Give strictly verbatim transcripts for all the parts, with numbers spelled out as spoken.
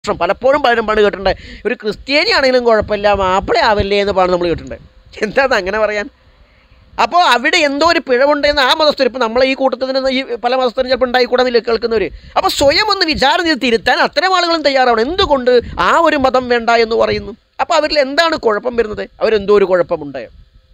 പലപ്പോഴും പലരും പണ്ട് കേട്ടിട്ടുണ്ട്, ഒരു ക്രിസ്ത്യാനി ആണെങ്കിലും കുഴപ്പമില്ല മാപ്പിള ആവല്ലേ എന്ന് പാണ് നമ്മൾ കേട്ടിട്ടുണ്ട്. എന്താണെന്ന് അങ്ങനെ പറയാൻ? അപ്പോൾ അവിടെ എന്തോ ഒരു പിഴവുണ്ടെന്ന് ആ മതസ്ഥർ, ഇപ്പോൾ നമ്മളെ ഈ കൂട്ടത്തിൽ നിന്ന് ഈ പല മതസ്ഥരും ചിലപ്പോൾ ഉണ്ടായിക്കൂടാന്നില്ല കേൾക്കുന്നവർ. അപ്പോൾ സ്വയം ഒന്ന് വിചാരം ചെയ്ത് തിരുത്താൻ അത്തരം ആളുകളും തയ്യാറാവണം. എന്തുകൊണ്ട് ആ ഒരു മതം വേണ്ട എന്ന് പറയുന്നു? അപ്പോൾ അവരിൽ എന്താണ് കുഴപ്പം വരുന്നത്? അവരെന്തോ ഒരു കുഴപ്പമുണ്ട്,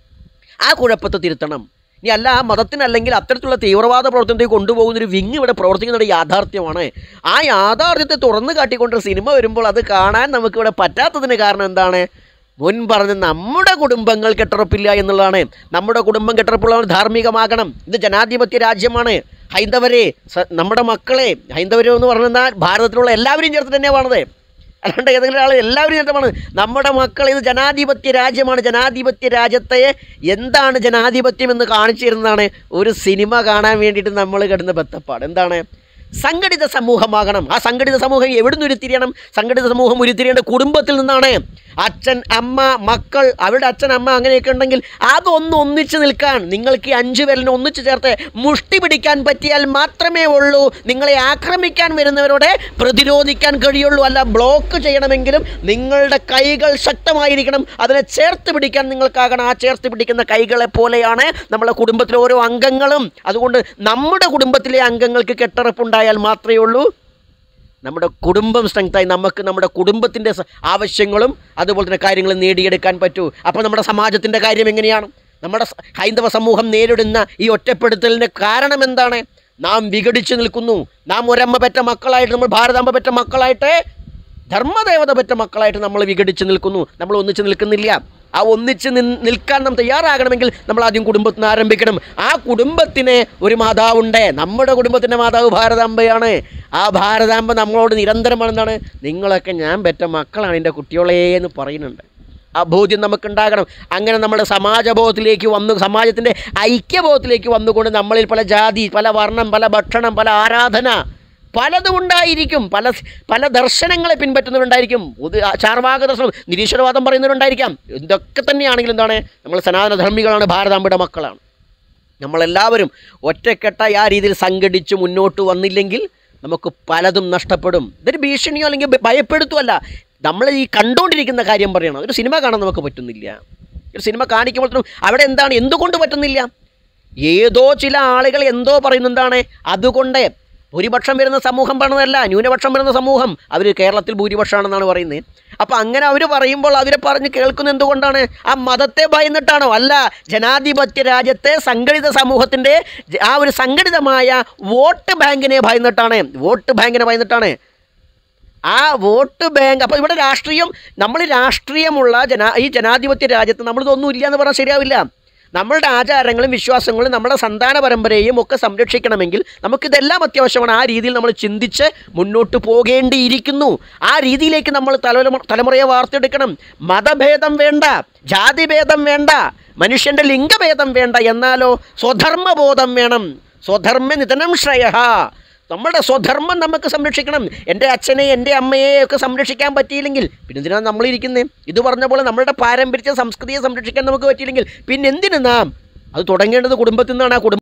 ആ കുഴപ്പത്തെ തിരുത്തണം. ഇനി അല്ല ആ മതത്തിനല്ലെങ്കിൽ അത്തരത്തിലുള്ള തീവ്രവാദ പ്രവർത്തനത്തേക്ക് കൊണ്ടുപോകുന്നൊരു വിങ് ഇവിടെ പ്രവർത്തിക്കുന്ന യാഥാർത്ഥ്യമാണ്. ആ യാഥാർത്ഥ്യത്തെ തുറന്നു കാട്ടിക്കൊണ്ട് സിനിമ വരുമ്പോൾ അത് കാണാൻ നമുക്കിവിടെ പറ്റാത്തതിന് കാരണം എന്താണ്? മുൻ പറഞ്ഞ് നമ്മുടെ കുടുംബങ്ങൾ കെട്ടുറപ്പില്ല എന്നുള്ളതാണ്. നമ്മുടെ കുടുംബം കെട്ടുറപ്പുള്ളവർ ധാർമ്മികമാകണം. ഇത് ജനാധിപത്യ രാജ്യമാണ്. ഹൈന്ദവരെ, നമ്മുടെ മക്കളെ, ഹൈന്ദവരെന്ന് പറഞ്ഞാൽ ഭാരതത്തിലുള്ള എല്ലാവരും ചേർത്ത് തന്നെയാണത്, അല്ലാണ്ട് ഏതെങ്കിലും ആൾ എല്ലാവരും ചേർത്തമാണ്. നമ്മുടെ മക്കൾ, ഇത് ജനാധിപത്യ രാജ്യമാണ്. ജനാധിപത്യ രാജ്യത്തെ എന്താണ് ജനാധിപത്യം എന്ന് കാണിച്ചു തരുന്നതാണ് ഒരു സിനിമ കാണാൻ വേണ്ടിയിട്ട് നമ്മൾ കിടന്ന ബത്തപ്പാട്. എന്താണ്? സംഘടിത സമൂഹമാകണം. ആ സംഘടിത സമൂഹം എവിടുന്ന് ഉരുത്തിരിയണം? സംഘടിത സമൂഹം ഉരുത്തിരിയേണ്ട കുടുംബത്തിൽ നിന്നാണ്. അച്ഛൻ, അമ്മ, മക്കൾ, അവരുടെ അച്ഛൻ, അമ്മ അങ്ങനെയൊക്കെ ഉണ്ടെങ്കിൽ അതൊന്ന് ഒന്നിച്ച് നിൽക്കാൻ നിങ്ങൾക്ക് ഈ അഞ്ചു പേരിനെ ഒന്നിച്ച് ചേർത്ത് മുഷ്ടി പിടിക്കാൻ പറ്റിയാൽ മാത്രമേ ഉള്ളൂ നിങ്ങളെ ആക്രമിക്കാൻ വരുന്നവരോട് പ്രതിരോധിക്കാൻ കഴിയുള്ളൂ. അല്ല, ബ്ലോക്ക് ചെയ്യണമെങ്കിലും നിങ്ങളുടെ കൈകൾ ശക്തമായിരിക്കണം. അതിനെ ചേർത്ത് പിടിക്കാൻ നിങ്ങൾക്കാകണം. ആ ചേർത്ത് പിടിക്കുന്ന കൈകളെ പോലെയാണ് നമ്മളെ കുടുംബത്തിലെ ഓരോ അംഗങ്ങളും. അതുകൊണ്ട് നമ്മുടെ കുടുംബത്തിലെ അംഗങ്ങൾക്ക് കെട്ടുറപ്പുണ്ടായാൽ മാത്രമേ ഉള്ളൂ നമ്മുടെ കുടുംബം സ്ട്രെങ്തായി നമുക്ക് നമ്മുടെ കുടുംബത്തിൻ്റെ ആവശ്യങ്ങളും അതുപോലെ തന്നെ കാര്യങ്ങളും നേടിയെടുക്കാൻ പറ്റൂ. അപ്പോൾ നമ്മുടെ സമാജത്തിൻ്റെ കാര്യം എങ്ങനെയാണ്? നമ്മുടെ ഹൈന്ദവ സമൂഹം നേരിടുന്ന ഈ ഒറ്റപ്പെടുത്തലിൻ്റെ കാരണം എന്താണ്? നാം വിഘടിച്ച് നിൽക്കുന്നു. നാം ഒരമ്മ പെറ്റ മക്കളായിട്ട്, നമ്മൾ ഭാരതാംബ പെറ്റ മക്കളായിട്ട്, ധർമ്മദേവത പെറ്റ മക്കളായിട്ട് നമ്മൾ വിഘടിച്ച് നിൽക്കുന്നു. നമ്മൾ ഒന്നിച്ച് നിൽക്കുന്നില്ല. ആ ഒന്നിച്ച് നിൽക്കാൻ നാം തയ്യാറാകണമെങ്കിൽ നമ്മൾ ആദ്യം കുടുംബത്തിൽ നിന്ന് ആരംഭിക്കണം. ആ കുടുംബത്തിന് ഒരു മാതാവുണ്ട്. നമ്മുടെ കുടുംബത്തിൻ്റെ മാതാവ് ഭാരതാംബയാണ്. ആ ഭാരതാംബ നമ്മളോട് നിരന്തരമാണ് എന്താണ്? നിങ്ങളൊക്കെ ഞാൻ പെറ്റ മക്കളാണ്, എൻ്റെ കുട്ടികളെ എന്ന് പറയുന്നുണ്ട്. ആ ബോധ്യം നമുക്കുണ്ടാകണം. അങ്ങനെ നമ്മുടെ സമാജബോധത്തിലേക്ക് വന്നു, സമാജത്തിൻ്റെ ഐക്യബോധത്തിലേക്ക് വന്നുകൊണ്ട് നമ്മളിൽ പല ജാതി, പല വർണ്ണം, പല ഭക്ഷണം, പല ആരാധന, പലതും ഉണ്ടായിരിക്കും. പല പല ദർശനങ്ങളെ പിൻപറ്റുന്നവരുണ്ടായിരിക്കും. ചാർവാക ദർശനം, നിരീശ്വരവാദം പറയുന്നവരുണ്ടായിരിക്കാം. ഇതൊക്കെ തന്നെയാണെങ്കിലും എന്താണ്? നമ്മൾ സനാതനധർമ്മികളാണ്, ഭാരതാംബയുടെ മക്കളാണ്. നമ്മളെല്ലാവരും ഒറ്റക്കെട്ടായി ആ രീതിയിൽ സംഘടിച്ച് മുന്നോട്ട് വന്നില്ലെങ്കിൽ നമുക്ക് പലതും നഷ്ടപ്പെടും. ഇതൊരു ഭീഷണിയോ അല്ലെങ്കിൽ ഭയപ്പെടുത്തുമല്ല, നമ്മൾ ഈ കണ്ടുകൊണ്ടിരിക്കുന്ന കാര്യം പറയണം. ഒരു സിനിമ കാണാൻ നമുക്ക് പറ്റുന്നില്ല. ഒരു സിനിമ കാണിക്കുമ്പോഴത്തേനും അവിടെ എന്താണ്, എന്തുകൊണ്ട് പറ്റുന്നില്ല? ഏതോ ചില ആളുകൾ എന്തോ പറയുന്നതാണ്. അതുകൊണ്ട് ഭൂരിപക്ഷം വരുന്ന സമൂഹം പറഞ്ഞതല്ല, ന്യൂനപക്ഷം വരുന്ന സമൂഹം, അവർ കേരളത്തിൽ ഭൂരിപക്ഷമാണെന്നാണ് പറയുന്നത്. അപ്പോൾ അങ്ങനെ അവർ പറയുമ്പോൾ അവരെ പറഞ്ഞ് കേൾക്കുന്നത് എന്തുകൊണ്ടാണ്? ആ മതത്തെ ഭയന്നിട്ടാണോ? അല്ല, ജനാധിപത്യ രാജ്യത്തെ സംഘടിത സമൂഹത്തിൻ്റെ ആ ഒരു സംഘടിതമായ വോട്ട് ബാങ്കിനെ ഭയന്നിട്ടാണ്. വോട്ട് ബാങ്കിനെ ഭയന്നിട്ടാണ് ആ വോട്ട് ബാങ്ക്. അപ്പോൾ ഇവിടെ രാഷ്ട്രീയം, നമ്മൾ രാഷ്ട്രീയമുള്ള ജനാ ഈ ജനാധിപത്യ രാജ്യത്ത് നമ്മളിതൊന്നും ഇല്ല എന്ന് പറഞ്ഞാൽ ശരിയാവില്ല. നമ്മളുടെ ആചാരങ്ങളും വിശ്വാസങ്ങളും നമ്മുടെ സന്താന പരമ്പരയും ഒക്കെ സംരക്ഷിക്കണമെങ്കിൽ നമുക്കിതെല്ലാം അത്യാവശ്യമാണ്. ആ രീതിയിൽ നമ്മൾ ചിന്തിച്ച് മുന്നോട്ട് പോകേണ്ടിയിരിക്കുന്നു. ആ രീതിയിലേക്ക് നമ്മൾ തലമുറ തലമുറയെ വാർത്തെടുക്കണം. മതഭേദം വേണ്ട, ജാതിഭേദം വേണ്ട, മനുഷ്യൻ്റെ ലിംഗഭേദം വേണ്ട, എന്നാലോ സ്വധർമ്മബോധം വേണം. സ്വധർമ്മ നിധനം ശ്രേയ. നമ്മുടെ സ്വധർമ്മം നമുക്ക് സംരക്ഷിക്കണം. എൻ്റെ അച്ഛനെ, എൻ്റെ അമ്മയെ ഒക്കെ സംരക്ഷിക്കാൻ പറ്റിയില്ലെങ്കിൽ പിന്നെ എന്തിനാണ് നമ്മളിരിക്കുന്നത്? ഇത് പറഞ്ഞ പോലെ നമ്മളുടെ പാരമ്പര്യ സംസ്കൃതിയെ സംരക്ഷിക്കാൻ നമുക്ക് പറ്റിയില്ലെങ്കിൽ പിന്നെ എന്തിനു നാം? അത് തുടങ്ങേണ്ടത് കുടുംബത്തിൽ നിന്നാണ്. ആ കുടുംബം